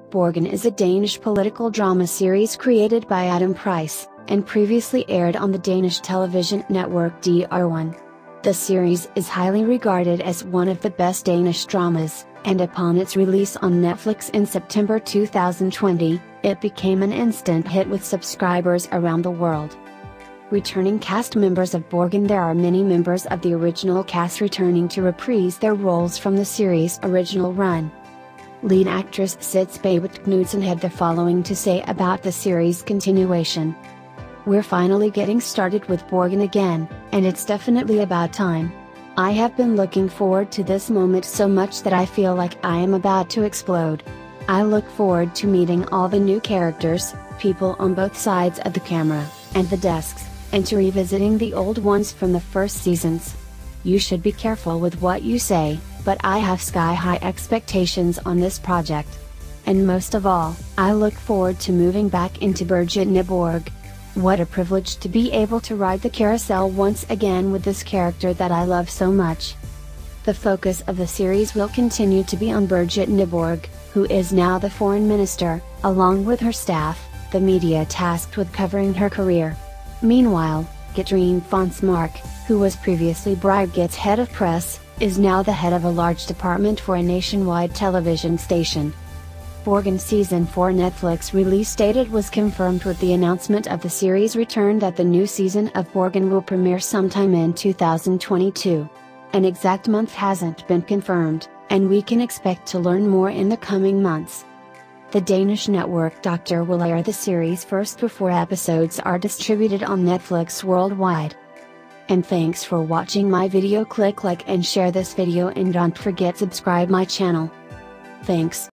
Borgen is a Danish political drama series created by Adam Price, and previously aired on the Danish television network DR1. The series is highly regarded as one of the best Danish dramas, and upon its release on Netflix in September 2020, it became an instant hit with subscribers around the world. Returning cast members of Borgen. There are many members of the original cast returning to reprise their roles from the series' original run. Lead actress Sits Babet Knudsen had the following to say about the series' continuation. "We're finally getting started with Borgen again, and it's definitely about time. I have been looking forward to this moment so much that I feel like I am about to explode. I look forward to meeting all the new characters, people on both sides of the camera, and the desks, and to revisiting the old ones from the first seasons. You should be careful with what you say, but I have sky-high expectations on this project. And most of all, I look forward to moving back into Borgen. What a privilege to be able to ride the carousel once again with this character that I love so much." The focus of the series will continue to be on Borgen, who is now the foreign minister, along with her staff, the media tasked with covering her career. Meanwhile, Katrine Fonsmark, who was previously Borgen's head of press, is now the head of a large department for a nationwide television station. Borgen Season 4 Netflix release date. It was confirmed with the announcement of the series' return that the new season of Borgen will premiere sometime in 2022. An exact month hasn't been confirmed, and we can expect to learn more in the coming months. The Danish network Doctor will air the series first before episodes are distributed on Netflix worldwide. And thanks for watching my video. Click like and share this video, and don't forget subscribe my channel. Thanks.